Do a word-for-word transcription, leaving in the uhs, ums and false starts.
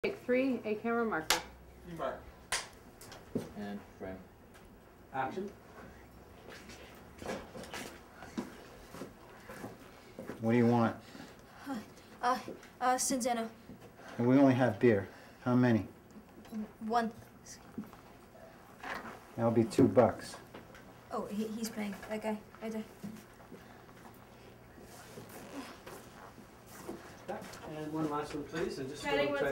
Take three, a camera marker. Mark. And frame. Action. What do you want? Uh, uh, uh, Cinzano. And we only have beer. How many? One. That'll be two bucks. Oh, he, he's paying. That guy, right there. And one last one, please. And just Chatting go with try